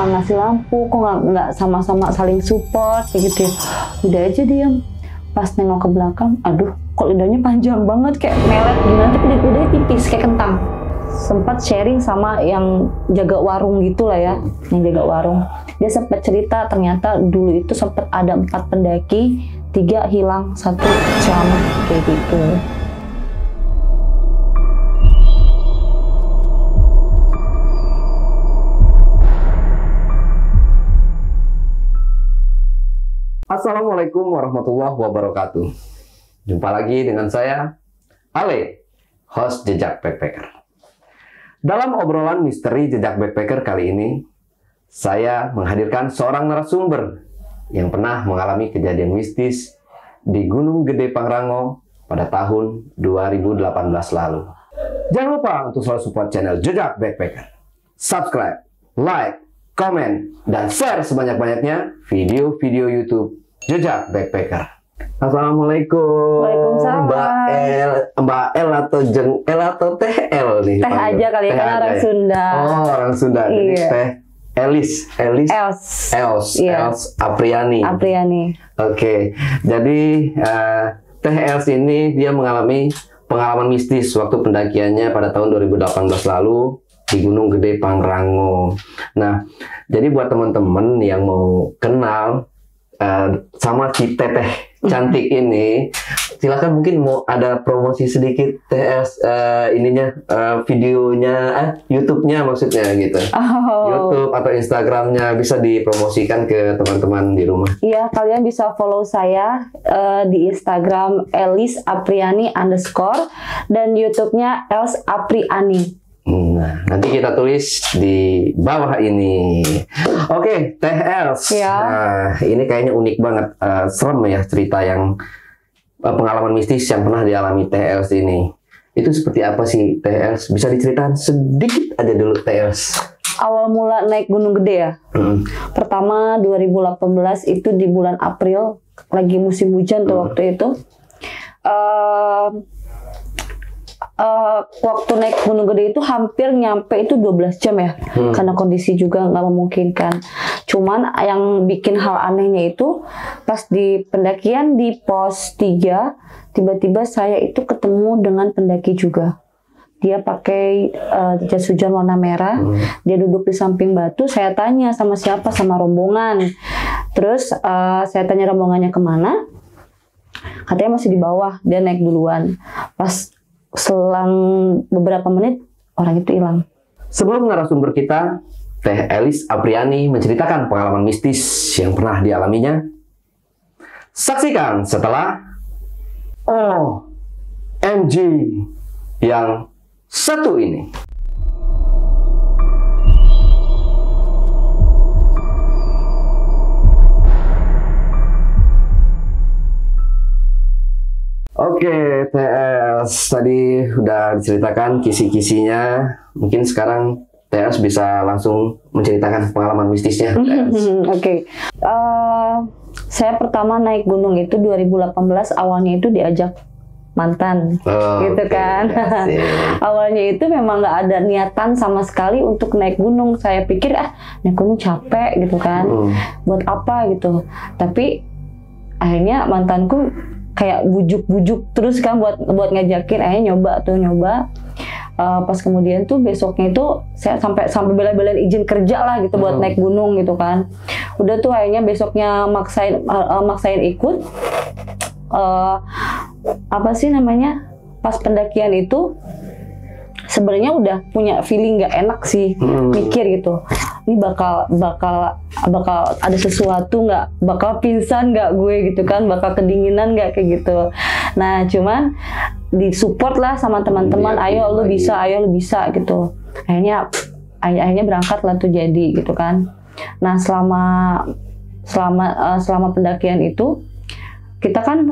nggak ngasih lampu, kok nggak sama-sama saling support kayak gitu. Udah aja diam. Pas nengok ke belakang, aduh kok lidahnya panjang banget kayak melet gimana, tapi lidahnya tipis kayak kentang. Sempat sharing sama yang jaga warung gitu lah ya, yang jaga warung. Dia sempat cerita ternyata dulu itu sempat ada 4 pendaki, 3 hilang, 1 selamat kayak gitu. Assalamualaikum warahmatullahi wabarakatuh. Jumpa lagi dengan saya, Ale, host Jejak Backpacker. Dalam obrolan misteri Jejak Backpacker kali ini, saya menghadirkan seorang narasumber yang pernah mengalami kejadian mistis di Gunung Gede Pangrango pada tahun 2018 lalu. Jangan lupa untuk selalu support channel Jejak Backpacker. Subscribe, like, komen, dan share sebanyak-banyaknya video-video YouTube Jejak Backpacker. Assalamualaikum. Waalaikumsalam. Mbak L atau Jeng L atau Teh L nih? Teh aja kali ya, kan orang Sunda. Oh, orang Sunda. Jadi Iya. Teh Els Iya. Apriani. Oke. Jadi Teh Els ini dia mengalami pengalaman mistis waktu pendakiannya pada tahun 2018 lalu di Gunung Gede Pangrango. Nah, jadi buat teman-teman yang mau kenal sama si Teteh cantik ini, silakan mungkin mau ada promosi sedikit TS videonya, YouTube-nya maksudnya gitu. YouTube atau Instagramnya bisa dipromosikan ke teman-teman di rumah. Iya, kalian bisa follow saya di Instagram @elisapriani_ dan YouTube-nya Els Apriani. Nah, nanti kita tulis di bawah ini. Oke, Teh Els. Ya. Nah, ini kayaknya unik banget. Serem ya cerita yang pengalaman mistis yang pernah dialami Teh Els ini. Itu seperti apa sih Teh Els? Bisa diceritakan sedikit aja dulu Teh Els. Awal mula naik Gunung Gede ya. Pertama 2018 itu di bulan April, lagi musim hujan tuh waktu itu. Waktu naik Gunung Gede itu hampir nyampe itu 12 jam ya, karena kondisi juga nggak memungkinkan. Cuman yang bikin hal anehnya itu pas di pendakian di pos 3, tiba-tiba saya itu ketemu dengan pendaki juga. Dia pakai jas hujan warna merah, dia duduk di samping batu. Saya tanya sama siapa, sama rombongan. Terus saya tanya rombongannya kemana, katanya masih di bawah, dia naik duluan. Pas selang beberapa menit orang itu hilang. Sebelum narasumber kita, Teh Elis Apriani menceritakan pengalaman mistis yang pernah dialaminya. Saksikan setelah OMG yang satu ini. Oke, TS tadi udah diceritakan kisi-kisinya. Mungkin sekarang TS bisa langsung menceritakan pengalaman mistisnya. Oke. Saya pertama naik gunung itu 2018, awalnya itu diajak mantan, gitu kan. Awalnya itu memang nggak ada niatan sama sekali untuk naik gunung. Saya pikir naik gunung capek gitu kan, buat apa gitu. Tapi akhirnya mantanku kayak bujuk-bujuk terus kan buat ngajakin, akhirnya nyoba. Pas kemudian tuh besoknya itu saya sampai bela-belain izin kerja lah gitu buat naik gunung gitu kan. Udah tuh akhirnya besoknya maksain ikut. Apa sih namanya, pas pendakian itu sebenarnya udah punya feeling nggak enak sih, mikir gitu, ini bakal ada sesuatu nggak, bakal pingsan nggak gue gitu kan, bakal kedinginan nggak kayak gitu. Nah cuman disupport lah sama teman-teman, ayo lu bisa gitu. Akhirnya berangkat lah tuh jadi gitu kan. Nah selama pendakian itu kita kan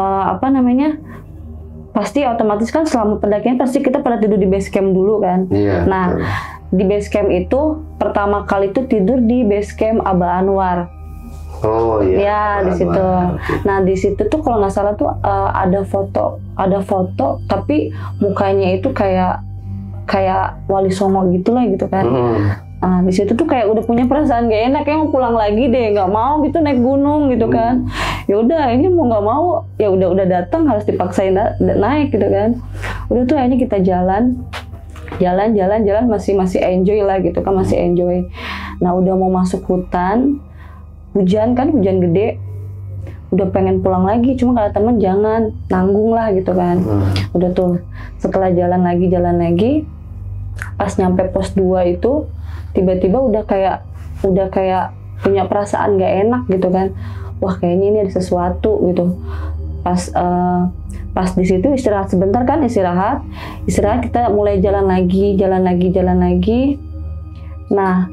pasti otomatis kan selama pendakian pasti kita pada tidur di base camp dulu kan. Nah di base camp itu pertama kali itu tidur di base camp Aba Anwar. Oh iya. Ya di situ. Nah di situ tuh kalau nggak salah tuh ada foto tapi mukanya itu kayak Wali Songo gitulah gitu kan. Nah, di situ tuh kayak udah punya perasaan gak enak, kayak mau pulang lagi deh, nggak mau gitu naik gunung gitu kan. Ya udah, ini mau nggak mau ya udah datang harus dipaksain naik gitu kan. Udah tuh akhirnya kita jalan masih enjoy lah gitu kan, masih enjoy. Nah udah mau masuk hutan, hujan gede, udah pengen pulang lagi, cuma kata temen jangan, nanggung lah gitu kan. Udah tuh setelah jalan lagi, pas nyampe pos 2 itu tiba-tiba udah kayak punya perasaan gak enak gitu kan. Wah kayaknya ini ada sesuatu gitu. Pas di situ istirahat sebentar kan, istirahat kita mulai jalan lagi. Nah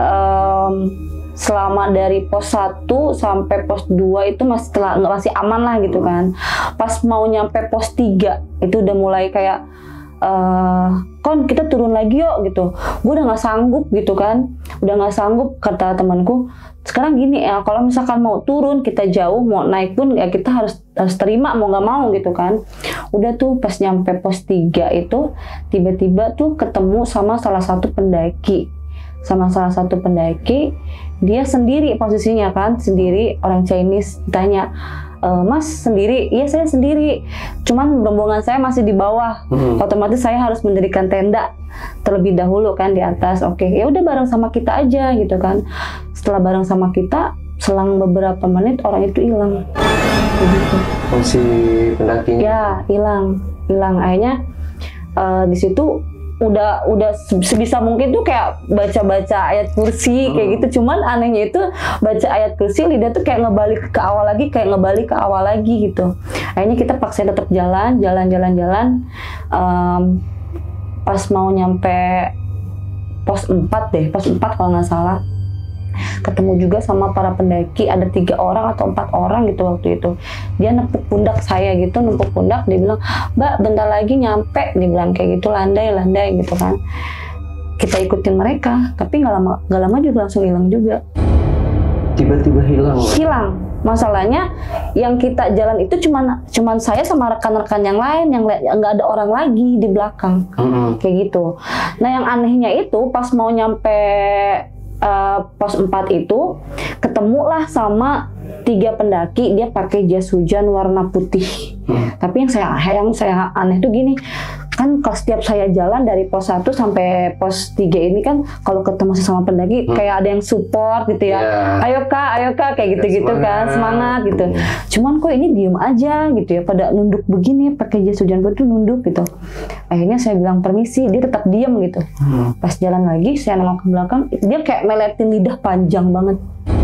selama dari pos 1 sampai pos 2 itu masih aman lah gitu kan. Pas mau nyampe pos 3 itu udah mulai kayak Kon kita turun lagi yuk gitu. Gue udah nggak sanggup gitu kan, kata temanku. Sekarang gini ya, kalau misalkan mau turun kita jauh, mau naik pun ya kita harus terima mau nggak mau gitu kan. Udah tuh pas nyampe pos 3 itu tiba-tiba tuh ketemu sama salah satu pendaki, dia sendiri posisinya kan, sendiri, orang Chinese. Ditanya, Mas sendiri? Iya saya sendiri, cuman rombongan saya masih di bawah. Otomatis saya harus mendirikan tenda terlebih dahulu kan di atas. Oke, ya udah bareng sama kita aja gitu kan. Setelah bareng sama kita, selang beberapa menit orang itu hilang. Gitu. Si pendakinya? Ya hilang. Akhirnya di situ udah sebisa mungkin tuh kayak baca ayat kursi kayak gitu. Cuman anehnya itu baca ayat kursi lidah tuh kayak ngebalik ke awal lagi gitu. Akhirnya kita paksa tetap jalan. Pas mau nyampe pos 4 kalau nggak salah, ketemu juga sama para pendaki, ada 3 orang atau 4 orang gitu waktu itu. Dia nempuk pundak saya gitu, dia bilang, Mbak bentar lagi nyampe, dia bilang kayak gitu, landai gitu kan. Kita ikutin mereka, tapi nggak lama juga langsung hilang juga. Tiba-tiba hilang. Masalahnya yang kita jalan itu cuman saya sama rekan-rekan yang lain, yang nggak ada orang lagi di belakang. Kayak gitu. Nah yang anehnya itu pas mau nyampe pos 4 itu ketemulah sama 3 pendaki, dia pakai jas hujan warna putih. Tapi yang saya aneh tuh gini, kan kalau setiap saya jalan dari pos 1 sampai pos 3 ini kan kalau ketemu sama pendaki kayak ada yang support gitu ya. Ayo kak kayak gitu-gitu kan, semangat gitu. Cuman kok ini diem aja gitu ya, pada nunduk begini pakai jas hujan putih nunduk gitu. Akhirnya saya bilang permisi, dia tetap diem gitu. Pas jalan lagi saya nengok ke belakang, dia kayak meletin lidah panjang banget.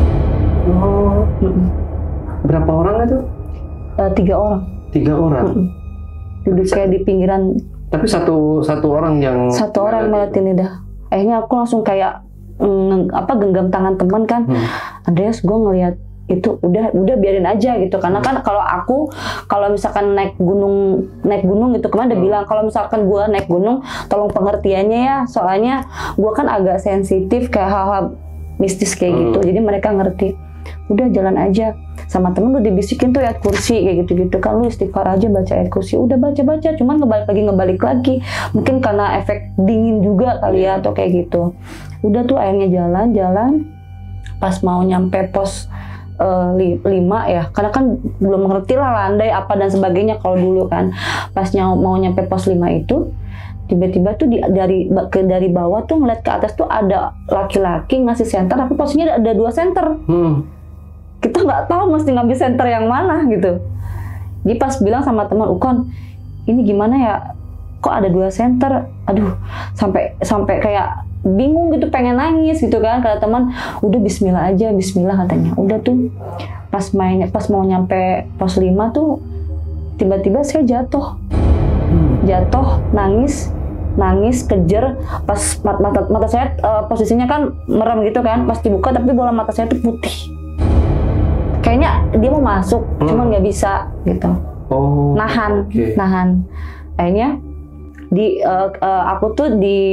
Berapa orang itu? 3 orang. 3 orang. Duduk kayak di pinggiran. Tapi satu orang yang meletin lidah. Akhirnya aku langsung kayak genggam tangan teman kan. Andreas, gue ngelihat itu udah biarin aja gitu, karena kan kalau misalkan naik gunung gitu, kemarin udah bilang kalau misalkan gue naik gunung tolong pengertiannya ya, soalnya gue kan agak sensitif kayak hal-hal mistis kayak gitu, jadi mereka ngerti. Udah jalan aja, sama temen lu dibisikin tuh ayat kursi kayak gitu kan, lu istighfar aja baca ayat kursi. Udah baca cuman ngebalik lagi mungkin karena efek dingin juga kali ya atau kayak gitu. Udah tuh akhirnya jalan pas mau nyampe pos 5 ya, karena kan belum ngerti lah landai apa dan sebagainya kalau dulu kan. Pas mau nyampe pos 5 itu tiba-tiba tuh dari bawah tuh ngeliat ke atas tuh ada laki-laki ngasih senter, tapi posisinya ada 2 senter. Kita nggak tahu mesti ngambil senter yang mana gitu. Jadi pas bilang sama teman, Ukon ini gimana ya, kok ada 2 senter, aduh sampai kayak bingung gitu, pengen nangis gitu kan. Kata teman, udah bismillah aja, bismillah katanya. Udah tuh pas mau nyampe pos 5 tuh tiba-tiba saya jatuh nangis kejer. Pas mata saya posisinya kan merem gitu kan, pas dibuka tapi bola mata saya tuh putih, kayaknya dia mau masuk cuman nggak bisa gitu. Nahan. Akhirnya aku tuh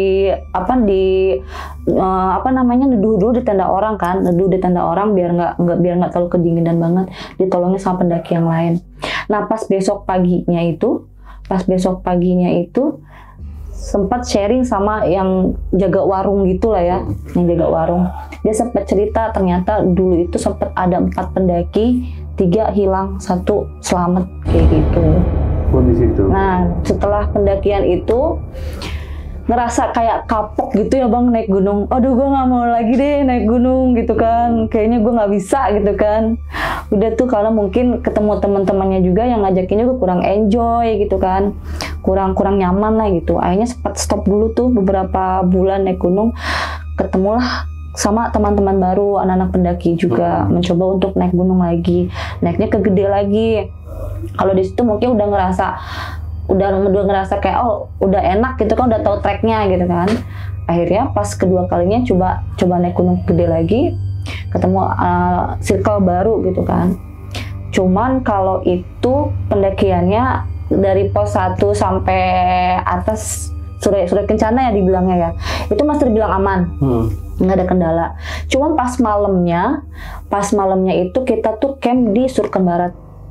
neduh dulu di tenda orang kan, biar nggak terlalu kedinginan banget, ditolongin sama pendaki yang lain. Nah pas besok paginya itu sempat sharing sama yang jaga warung gitulah ya, yang jaga warung. Dia sempat cerita ternyata dulu itu sempat ada 4 pendaki, 3 hilang, 1 selamat kayak gitu. Oh, di situ. Nah, setelah pendakian itu ngerasa kayak kapok gitu ya Bang naik gunung. Aduh, gue nggak mau lagi deh naik gunung gitu kan. Kayaknya gue nggak bisa gitu kan. Udah tuh kalau mungkin ketemu teman-temannya juga yang ngajakin juga kurang enjoy gitu kan. Kurang nyaman lah gitu. Akhirnya sempat stop dulu tuh beberapa bulan naik gunung. Ketemulah sama teman-teman baru, anak-anak pendaki juga mencoba untuk naik gunung lagi. Naiknya ke Gede lagi. Kalau di situ mungkin udah ngerasa kayak oh udah enak gitu kan, udah tahu treknya gitu kan. Akhirnya pas kedua kalinya coba naik gunung Gede lagi, ketemu circle baru gitu kan. Cuman kalau itu pendakiannya dari pos 1 sampai atas Surya Kencana ya dibilangnya ya, itu masih dibilang aman, nggak ada kendala. Cuman pas malamnya itu kita tuh camp di Surken Barat.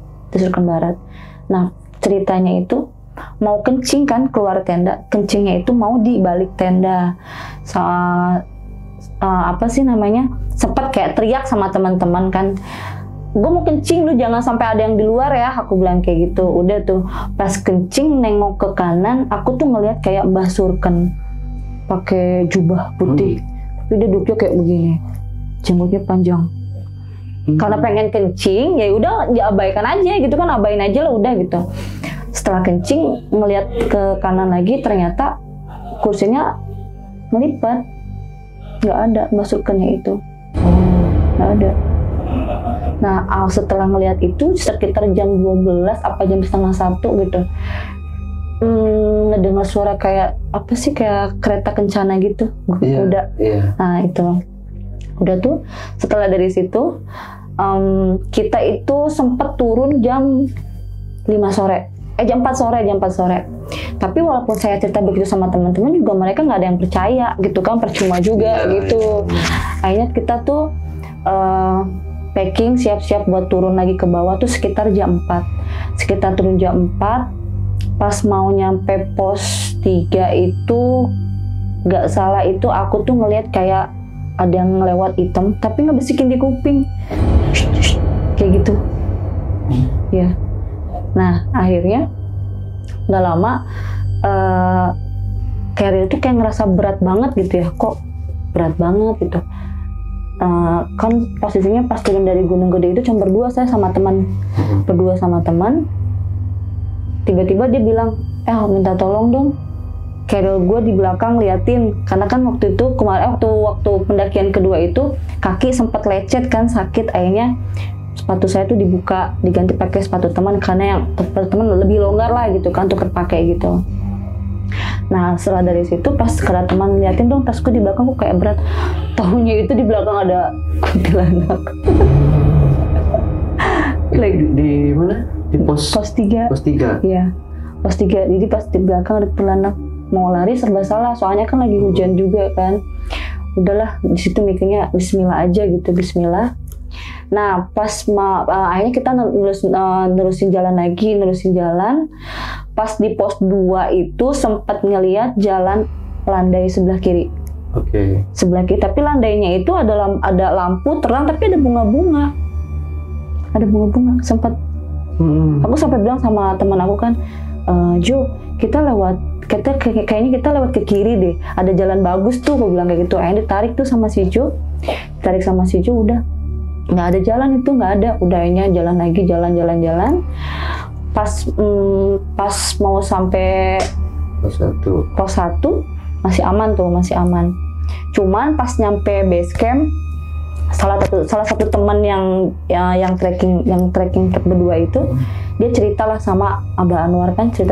Nah ceritanya itu mau kencing kan keluar tenda, kencingnya itu mau di balik tenda. Apa sih namanya? Sempat kayak teriak sama teman-teman kan, gue mau kencing lu jangan sampai ada yang di luar ya, aku bilang kayak gitu. Udah tuh pas kencing nengok ke kanan, aku tuh ngeliat kayak Mbah Surken pakai jubah putih, tapi dia duduknya kayak begini, jenggotnya panjang. Karena pengen kencing ya udah diabaikan aja gitu kan, abain aja lah udah gitu. Setelah kencing ngelihat ke kanan lagi, ternyata kursinya melipat, nggak ada Mbah Surkennya itu, nggak ada. Nah setelah ngelihat itu sekitar jam 12 apa jam setengah 1 gitu, ngedengar suara kayak apa sih, kayak kereta kencana gitu, kuda. Nah itu udah tuh setelah dari situ kita itu sempat turun jam 4 sore. Tapi walaupun saya cerita begitu sama teman-teman juga mereka nggak ada yang percaya gitu kan, percuma juga gitu. Akhirnya kita tuh packing siap-siap buat turun lagi ke bawah tuh sekitar jam 4. Sekitar turun jam 4, pas mau nyampe pos 3 itu nggak salah itu aku tuh ngelihat kayak ada yang lewat hitam tapi ngebisikin di kuping kayak gitu ya. Nah akhirnya nggak lama Carrier tuh kayak ngerasa berat banget gitu ya, kok berat banget gitu. Kan posisinya pas turun dari Gunung Gede itu cuma berdua saya sama teman, tiba-tiba dia bilang minta tolong dong, carrier gue di belakang liatin, karena kan waktu itu kemarin waktu pendakian kedua itu kaki sempat lecet kan, sakit. Akhirnya sepatu saya tuh dibuka, diganti pakai sepatu teman karena yang teman lebih longgar lah gitu kan untuk terpakai gitu. Nah setelah dari situ pas kata teman liatin dong tasku di belakang kok kayak berat, tahunya itu di belakang ada kuntilanak. Di mana? Di pos 3. Iya, pos 3. Jadi pas di belakang ada kuntilanak. Mau lari serba salah, soalnya kan lagi hujan juga kan. Udahlah di situ mikirnya Bismillah aja gitu, Bismillah. Nah pas akhirnya kita nerusin jalan. Pas di pos 2 itu sempat ngelihat jalan landai sebelah kiri. Sebelah kiri, tapi landainya itu ada lampu terang tapi ada bunga-bunga. Sempat. Aku sampai bilang sama teman aku kan, Jo, kayaknya kita lewat ke kiri deh, ada jalan bagus tuh, aku bilang kayak gitu. Akhirnya ditarik tuh sama si Jo, udah nggak ada jalan itu, nggak ada. Udahnya jalan lagi, jalan. Pas mau sampai pos 1 masih aman. Cuman pas nyampe base camp, salah satu teman yang trekking berdua itu, dia ceritalah sama Abah Anwar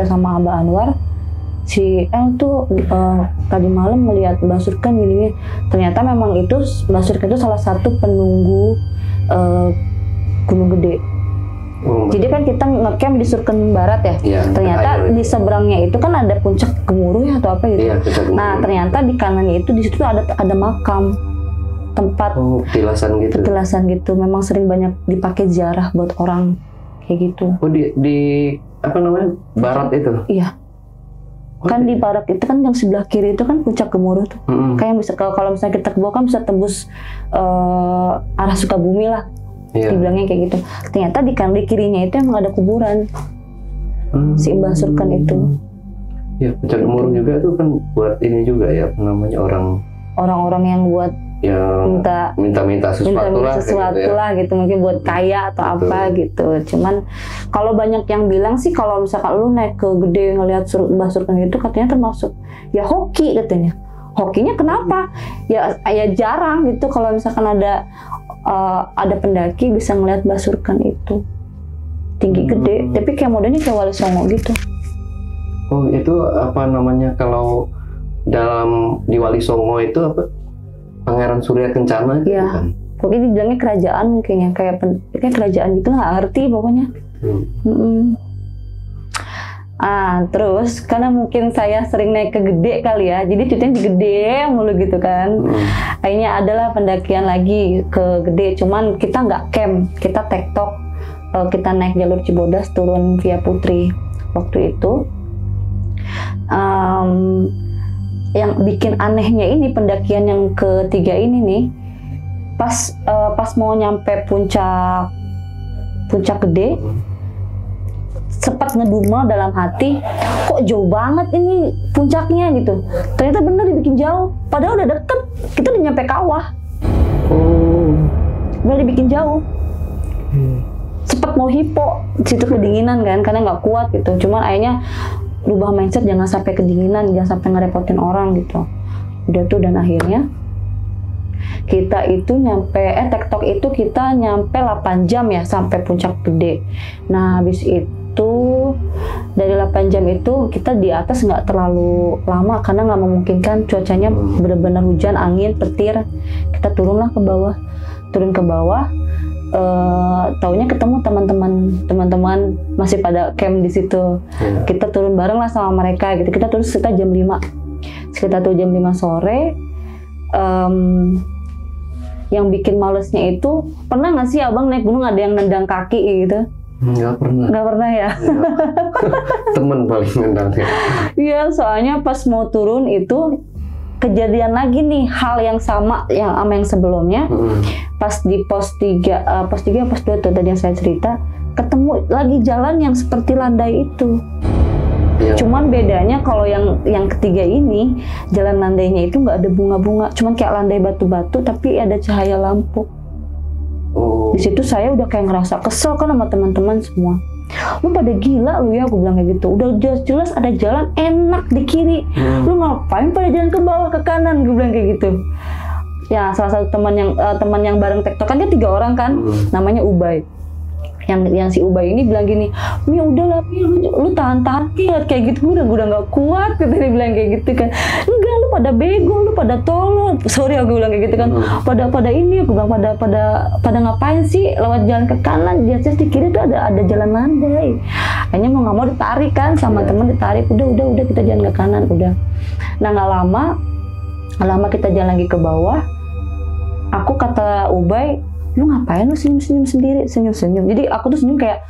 si tuh tadi malam melihat Mbah Surken gini. Ternyata memang itu Mbah Surken itu salah satu penunggu Gunung Gede. Jadi kan kita ngecamp di Surken Barat ya. Ternyata di seberangnya itu kan ada puncak Gemuruh ya atau apa gitu. Nah ternyata di kanannya itu di situ ada makam, tempat petilasan gitu. Memang sering banyak dipakai ziarah buat orang kayak gitu. Di apa namanya, barat itu? Iya. Kan di Barak itu kan yang sebelah kiri itu kan puncak Gemuruh tuh. Kayak bisa kalau misalnya kita ke bawah kan bisa tembus arah Sukabumi lah. Dibilangnya kayak gitu. Ternyata di kirinya itu emang ada kuburan si Mbah Surkan itu. Ya, puncak Gemuruh juga itu kan buat ini juga ya, namanya orang-orang yang buat minta sesuatu lah gitu, mungkin buat kaya atau apa gitu. Cuman kalau banyak yang bilang sih kalau misalkan lu naik ke Gede ngelihat Mbah Surkan itu katanya termasuk ya hoki katanya. Hokinya kenapa? Ya jarang gitu kalau misalkan ada pendaki bisa ngelihat Mbah Surkan itu tinggi gede, tapi kayak modelnya kayak Wali Songo gitu. Oh, itu apa namanya kalau di Wali Songo itu apa? Pangeran Surya Kencana gitu kan? Pokoknya dibilangnya kerajaan kayaknya, kayak kerajaan gitu, nggak ngerti pokoknya. Terus karena mungkin saya sering naik ke Gede kali ya, jadi ceritanya di Gede mulu gitu kan. Akhirnya adalah pendakian lagi ke Gede, cuman kita nggak camp, kita tektok. Kita naik jalur Cibodas turun via Putri waktu itu. Yang bikin anehnya ini pendakian yang ketiga ini nih, pas mau nyampe puncak Gede, sempat ngedumel dalam hati, kok jauh banget ini puncaknya gitu. Ternyata bener dibikin jauh, padahal udah deket, kita udah nyampe kawah. Udah dibikin jauh. Sempat mau hipo, situ kedinginan kan, karena nggak kuat gitu. Cuman akhirnya rubah mindset, jangan sampai kedinginan, jangan sampai ngerepotin orang gitu. Udah tuh, dan akhirnya kita itu tektok itu kita nyampe 8 jam ya sampai puncak Gede. Nah habis itu dari 8 jam itu kita di atas nggak terlalu lama karena nggak memungkinkan, cuacanya benar-benar hujan, angin, petir. Kita turun ke bawah. Taunya ketemu teman-teman masih pada camp di situ. Kita turun bareng lah sama mereka gitu. Kita turun sekitar jam 5 sore. Yang bikin malesnya itu, pernah nggak sih abang naik gunung ada yang nendang kaki gitu? Nggak pernah ya. Temen paling nendang ya. Iya, soalnya pas mau turun itu kejadian lagi nih hal yang sama yang sebelumnya. Pas di pos 3 pos 2 tuh tadi yang saya cerita, ketemu lagi jalan yang seperti landai itu. Cuman bedanya kalau yang ketiga ini jalan landainya itu nggak ada bunga-bunga, cuman kayak landai batu-batu tapi ada cahaya lampu. Di situ saya udah kayak ngerasa kesel kan sama teman-teman semua. Lu pada gila lu ya, gue bilang kayak gitu. Udah jelas ada jalan enak di kiri, lu ngapain pada jalan ke bawah ke kanan, gue bilang kayak gitu. Ya salah satu teman yang bareng tektokan kan 3 orang kan, namanya Ubay. Yang si Ubay ini bilang gini, Mi udahlah Mi, lu tahan-tahan kayak gitu, gue udah nggak kuat, gitu dia bilang kayak gitu kan. Enggak, lu pada bego, lu pada tolol, sorry aku bilang kayak gitu kan. Pada ini aku bilang pada ngapain sih lewat jalan ke kanan, di atas di kiri tuh ada jalan landai. Akhirnya mau nggak mau ditarik kan sama teman, ditarik, udah kita jalan ke kanan udah. Nah nggak lama kita jalan lagi ke bawah. Aku kata Ubay, lu ngapain lu senyum sendiri, senyum. Jadi aku tuh senyum kayak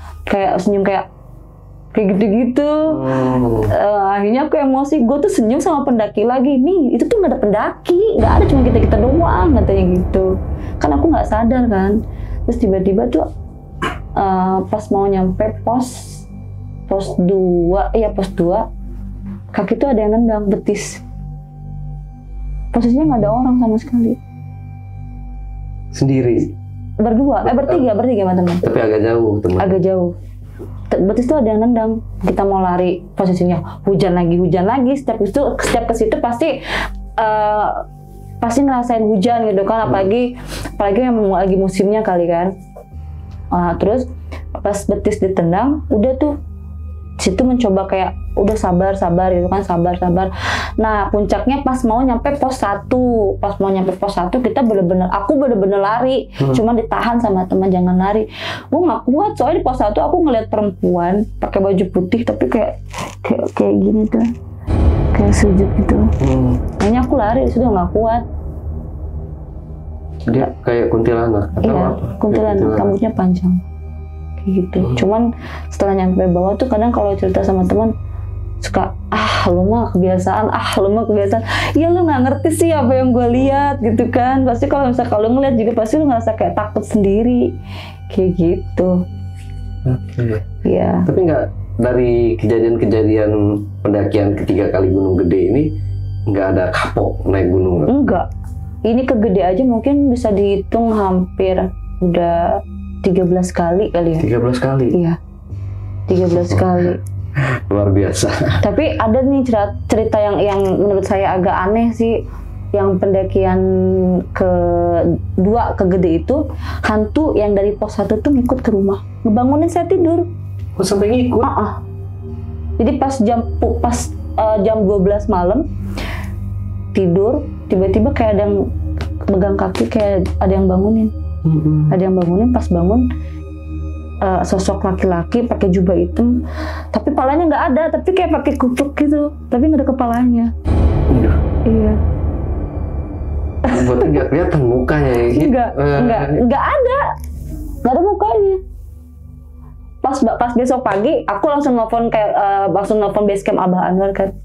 gitu-gitu. Akhirnya aku emosi, gue tuh senyum sama pendaki lagi. Nih itu tuh nggak ada pendaki, nggak ada, cuma kita doang, katanya gitu. Kan aku nggak sadar kan. Terus tiba-tiba tuh pas mau nyampe pos 2, kaki tuh ada yang nendang betis. Posisinya nggak ada orang sama sekali. Sendiri? Bertiga sama teman. Tapi agak jauh teman. Agak jauh. Betis tuh ada yang nendang. Kita mau lari, posisinya hujan lagi. Setiap ke situ pasti ngerasain hujan gitu kan. Apalagi yang lagi musimnya kali kan. Terus pas betis ditendang, udah tuh situ mencoba kayak udah sabar gitu kan, sabar. Nah puncaknya pas mau nyampe pos 1 kita aku bener-bener lari, cuma ditahan sama teman, jangan lari. Gue nggak kuat soalnya di pos 1 aku ngeliat perempuan pakai baju putih tapi kayak gini tuh, kayak sujud gitu. Akhirnya aku lari, sudah nggak kuat. Dia kayak kuntilanak atau iya, apa? kuntilanak, rambutnya panjang kayak gitu. Cuman setelah nyampe bawah tuh kadang kalau cerita sama teman suka lu mah kebiasaan, iya lu nggak ngerti sih apa yang gue lihat gitu kan. Pasti kalau misalnya kalau ngeliat juga pasti lu ngerasa kayak takut sendiri kayak gitu. Oke. Iya. Tapi nggak, dari kejadian-kejadian pendakian ketiga kali Gunung Gede ini nggak ada kapok naik gunung? Enggak. Ini ke Gede aja mungkin bisa dihitung hampir udah 13 kali kali ya. 13 kali? Iya. 13 kali. Luar biasa. Tapi ada nih cerita yang menurut saya agak aneh sih. Yang pendakian kedua ke Gede itu, hantu yang dari pos 1 tuh ngikut ke rumah, ngebangunin saya tidur. Oh, sampai ngikut? Jadi pas jam 12 malam tidur, tiba-tiba kayak ada yang megang kaki, kayak ada yang bangunin. Ada yang bangunin, pas bangun sosok laki-laki pakai jubah hitam, tapi palanya nggak ada, tapi kayak pakai kupluk gitu, tapi nggak ada kepalanya. Iya. Berarti nggak kelihatan mukanya ya? Nggak ada mukanya. Pas besok pagi, aku langsung nelfon base camp Abah Anwar kan.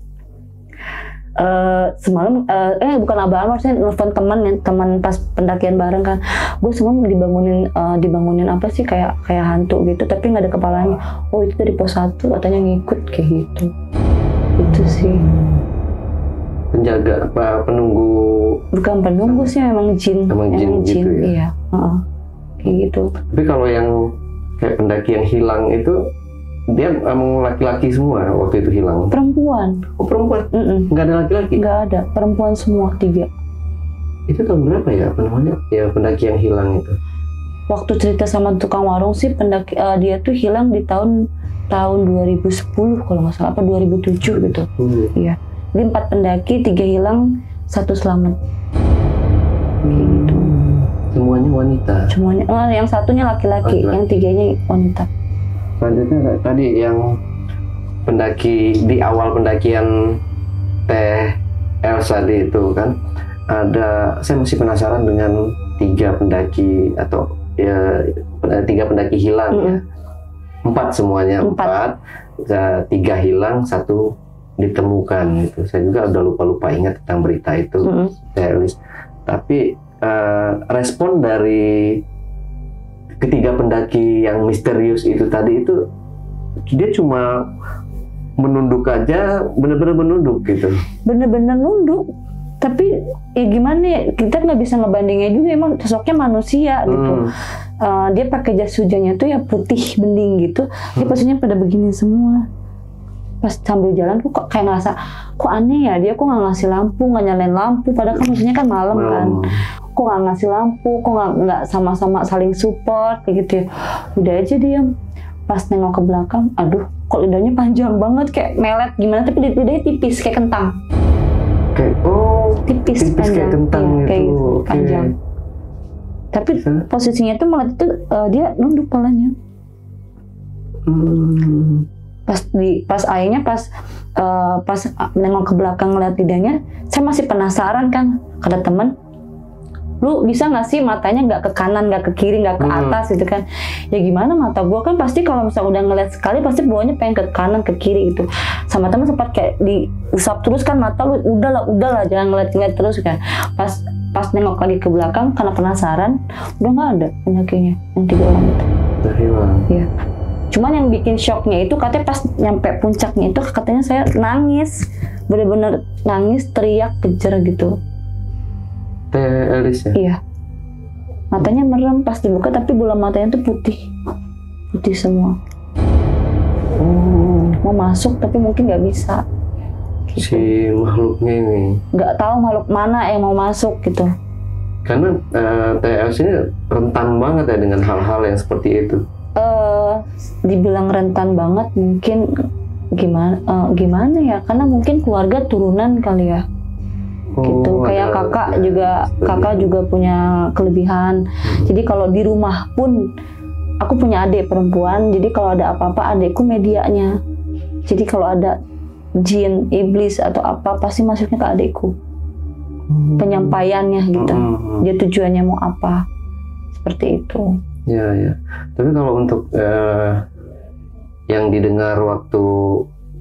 Semalam bukan Abah Anwar, saya nelfon teman pas pendakian bareng kan. Gue semalam dibangunin apa sih kayak hantu gitu, tapi nggak ada kepalanya. Oh, itu dari pos 1 katanya ngikut kayak gitu. Itu sih. Penjaga apa, penunggu? Bukan penunggu sih, memang jin. Emang jin gitu ya? Iya. Kayak gitu. Tapi kalau yang kayak pendaki yang hilang itu, dia emang laki-laki semua waktu itu hilang? Perempuan. Oh, perempuan? Nggak ada laki-laki? Nggak ada, perempuan semua 3. Itu tahun berapa ya, apa namanya, ya pendaki yang hilang itu? Waktu cerita sama tukang warung sih, dia tuh hilang di tahun 2010 kalau nggak salah, apa 2007 gitu. Iya. Jadi 4 pendaki, 3 hilang, 1 selamat. Kayak gitu. Semuanya wanita? Semuanya, yang satunya laki-laki, yang 3-nya wanita. Selanjutnya tadi yang pendaki di awal pendakian Teh Elsa itu kan, saya masih penasaran dengan 3 pendaki atau ya 3 pendaki hilang ya. 4 semuanya, 4. 3 hilang, 1 ditemukan gitu. Saya juga udah lupa ingat tentang berita itu, Elis. Tapi respon dari ketiga pendaki yang misterius itu tadi itu, dia cuma menunduk aja, bener-bener menunduk gitu. Bener-bener nunduk. Tapi ya gimana ya, kita nggak bisa ngebandingnya juga, emang sosoknya manusia gitu. Dia pakai jas hujannya tuh ya putih bening gitu. Dia posisinya pada begini semua. Pas sambil jalan tuh kok kayak ngerasa, kok aneh ya, dia kok nggak ngasih lampu, nggak nyalain lampu, padahal kan maksudnya kan malam kan. Kok nggak ngasih lampu, kok nggak sama-sama saling support kayak gitu ya. Udah aja diam. Pas nengok ke belakang, aduh kok lidahnya panjang banget, kayak melet gimana, tapi lidahnya tipis kayak kentang. Tipis panjang kayak kentang ya, gitu. Kayak panjang. Tapi posisinya tuh malah itu dia nunduk palanya. Pas akhirnya pas nengok ke belakang ngeliat lidahnya, saya masih penasaran kan, kata teman, lu bisa nggak sih matanya nggak ke kanan, nggak ke kiri, nggak ke atas gitu kan? Ya gimana, mata gua kan pasti kalau misalnya udah ngeliat sekali pasti bawahnya pengen ke kanan ke kiri gitu. Sama teman sempat kayak diusap terus kan, mata lu udahlah jangan ngeliat terus kan. Pas nengok lagi ke belakang karena penasaran, udah nggak ada pendakinya yang 3 orang itu. Udah hilang. Iya. Cuman yang bikin shocknya itu katanya pas nyampe puncaknya itu katanya saya nangis, bener-bener nangis, teriak, kejer gitu. Teh Elis ya? Iya. Matanya merem pas dibuka, tapi bola matanya tuh putih semua. Mau masuk tapi mungkin nggak bisa. Gitu. Si makhluknya ini. Nggak tahu makhluk mana yang mau masuk gitu. Karena Teh Elis ini rentan banget ya dengan hal-hal yang seperti itu. Dibilang rentan banget mungkin gimana ya, karena mungkin keluarga turunan kali ya. Gitu, kayak kakak juga punya kelebihan. Jadi kalau di rumah pun aku punya adik perempuan, jadi kalau ada apa-apa adikku medianya. Jadi kalau ada jin, iblis atau apa pasti masuknya ke adikku. Penyampaiannya gitu. Dia tujuannya mau apa. Seperti itu. Ya. Tapi kalau untuk yang didengar waktu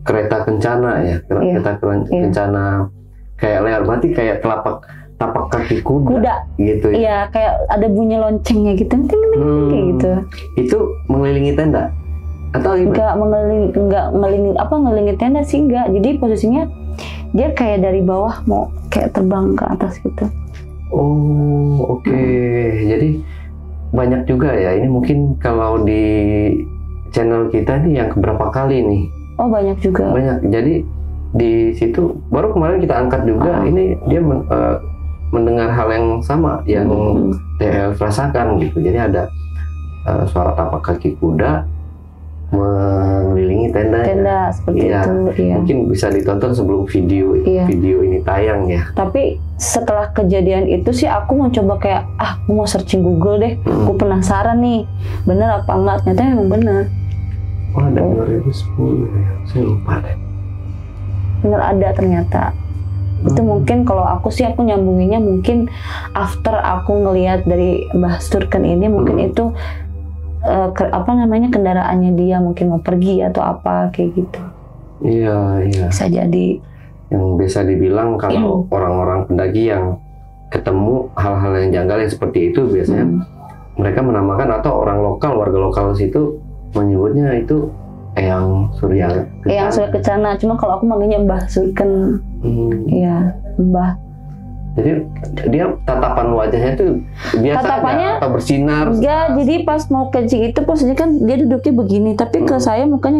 kereta kencana ya, kereta kencana kayak leher, berarti kayak tapak kaki kuda gitu ya. Iya, kayak ada bunyi loncengnya gitu, kayak gitu. Itu mengelilingi tenda atau enggak ngelilingi tenda sih, enggak. Jadi posisinya dia kayak dari bawah mau kayak terbang ke atas gitu. Oh, oke. Jadi banyak juga ya. Ini mungkin kalau di channel kita nih yang keberapa kali nih? Oh, banyak juga. Banyak. Jadi di situ baru kemarin kita angkat juga. Ini dia mendengar hal yang sama yang TLS rasakan gitu. Jadi ada suara tapak kaki kuda mengelilingi tenda seperti itu. Iya. Mungkin bisa ditonton sebelum video ini tayang ya. Tapi setelah kejadian itu sih aku mau coba kayak aku mau searching Google deh. Aku penasaran nih bener apa enggak. Ternyata memang bener. Oh, ada 2010 ya. Saya lupa deh. Bener ada ternyata. Itu mungkin kalau aku sih aku nyambunginnya mungkin after aku ngelihat dari Mbah Surken ini mungkin itu kendaraannya dia mungkin mau pergi atau apa kayak gitu. Iya. Bisa jadi. Yang bisa dibilang kalau orang-orang pendaki yang ketemu hal-hal yang janggal yang seperti itu biasanya mereka menamakan atau orang lokal, warga lokal situ menyebutnya itu Eyang Surya Kencana. Eyang Surya Kencana. Cuma kalau aku manggilnya Mbah Surken. Iya, Mbah. Jadi dia tatapan wajahnya tuh biasa atau bersinar? Enggak, jadi pas mau kencing itu posisinya kan dia duduknya begini, tapi ke saya mukanya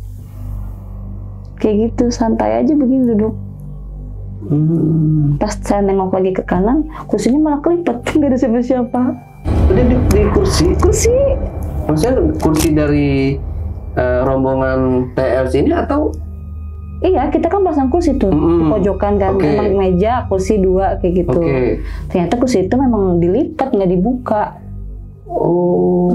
kayak gitu, santai aja begini duduk. Pas saya nengok lagi ke kanan, kursinya malah kelipet, nggak ada siapa-siapa. Dia di kursi? Kursi. Maksudnya kursi dari rombongan TLS ini atau? Iya, kita kan pasang kursi tuh di pojokan kan, memang meja, kursi 2 kayak gitu. Ternyata kursi itu memang dilipat, nggak dibuka. Oh,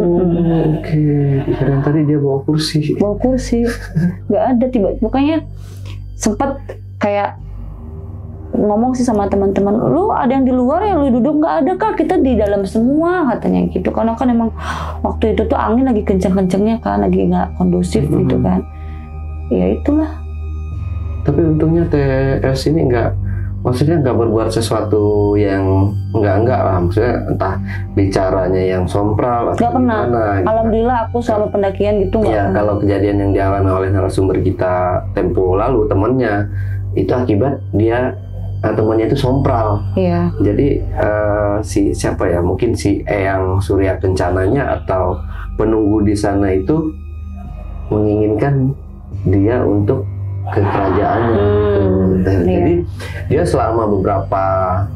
Kira tadi dia bawa kursi. Bawa kursi, nggak ada bukannya sempat kayak ngomong sih sama teman-teman, lu ada yang di luar ya, lu duduk. Nggak ada kak, kita di dalam semua katanya gitu. Karena kan emang waktu itu tuh angin lagi kenceng-kencengnya kan, lagi nggak kondusif gitu kan. Ya itulah. Tapi untungnya TLS ini maksudnya nggak berbuat sesuatu yang enggak lah, maksudnya entah bicaranya yang sompral atau gimana. Alhamdulillah aku selalu pendakian gitu nggak pernah. Kalau kejadian yang dialami oleh narasumber kita tempo lalu temennya itu akibat dia temennya itu sompral. Iya. Jadi siapa ya, mungkin si Eyang Surya Kencananya atau penunggu di sana itu menginginkan dia untuk ke kerajaannya Jadi dia selama beberapa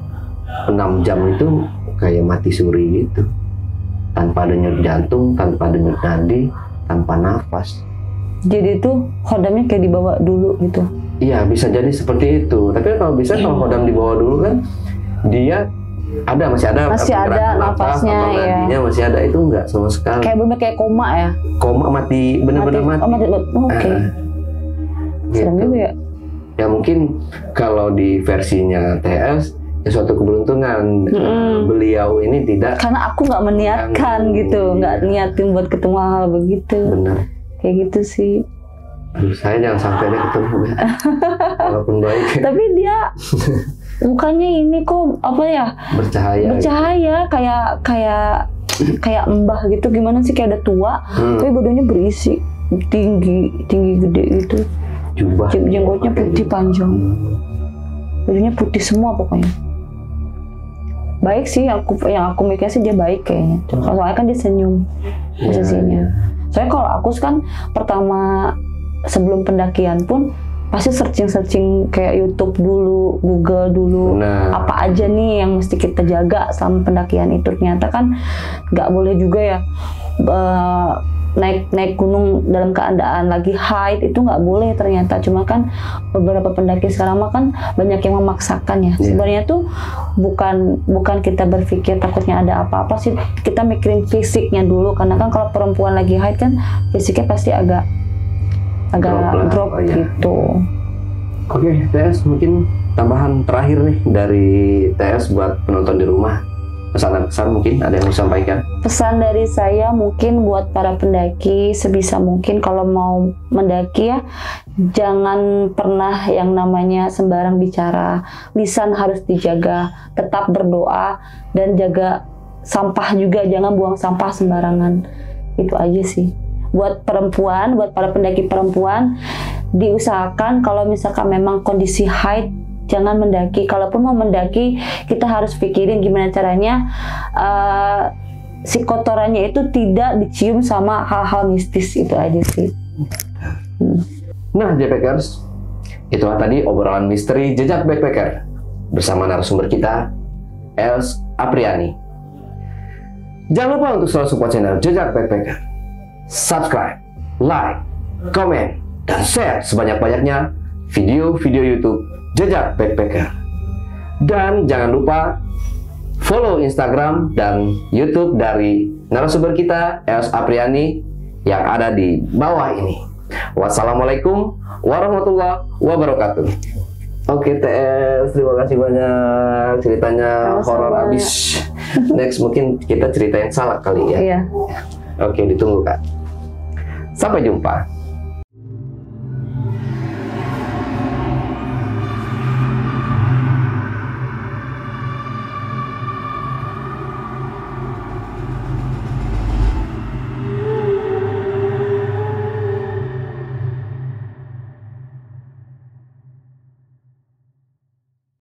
6 jam itu kayak mati suri gitu, tanpa denyut jantung, tanpa denyut nadi, tanpa nafas. Jadi itu khodamnya kayak dibawa dulu gitu? Iya, bisa jadi seperti itu. Tapi kalau khodam dibawa dulu kan dia masih ada nafasnya, nadinya masih ada, itu enggak sama sekali. Kayak bener kayak koma ya? Koma, mati, benar-benar mati. Oke. Serem juga ya? Ya mungkin kalau di versinya TLS ya suatu keberuntungan beliau ini tidak, karena aku nggak meniatkan gitu, nggak niatin buat ketemu hal begitu. Benar. Kayak gitu sih. Aduh, saya jangan sampai dia ketemu ya. Walaupun baik. Tapi dia mukanya ini kok apa ya? Bercahaya, kayak mbah gitu. Gimana sih, kayak ada tua, tapi badannya berisi, tinggi gede gitu. Jenggotnya putih panjang, bajunya putih semua pokoknya. Baik sih, yang aku mikir sih dia baik kayaknya. Soalnya kan dia senyum posisinya. Soalnya kalau aku kan pertama sebelum pendakian pun pasti searching kayak YouTube dulu, Google dulu, apa aja nih yang mesti kita jaga selama pendakian itu. Ternyata kan nggak boleh juga ya. Naik gunung dalam keadaan lagi haid itu nggak boleh ternyata. Cuma kan beberapa pendaki sekarang mah kan banyak yang memaksakan ya. Sebenarnya tuh bukan kita berpikir takutnya ada apa-apa sih, kita mikirin fisiknya dulu, karena kan kalau perempuan lagi haid kan fisiknya pasti agak drop gitu. Oke, TS, mungkin tambahan terakhir nih dari TS buat penonton di rumah. pesan-pesan mungkin ada yang mau sampaikan? Pesan dari saya mungkin buat para pendaki, sebisa mungkin kalau mau mendaki ya, jangan pernah yang namanya sembarang bicara. Lisan harus dijaga, tetap berdoa, dan jaga sampah juga, jangan buang sampah sembarangan. Itu aja sih. Buat perempuan, buat para pendaki perempuan, diusahakan kalau misalkan memang kondisi haid, jangan mendaki. Kalaupun mau mendaki, kita harus pikirin gimana caranya si kotorannya itu tidak dicium sama hal-hal mistis. Itu aja sih. Nah, JPackers, itulah tadi obrolan misteri jejak backpacker bersama narasumber kita, Els Apriani. Jangan lupa untuk selalu support channel Jejak Backpacker. Subscribe, like, komen, dan share sebanyak-banyaknya video-video YouTube Jejak Backpacker. Dan jangan lupa follow Instagram dan YouTube dari narasumber kita, Els Apriani, yang ada di bawah ini. Wassalamualaikum warahmatullahi wabarakatuh. Oke, TS, terima kasih banyak. Ceritanya horor abis. Next mungkin kita ceritain salak kali ya. Iya. Oke, ditunggu Kak. Sampai jumpa.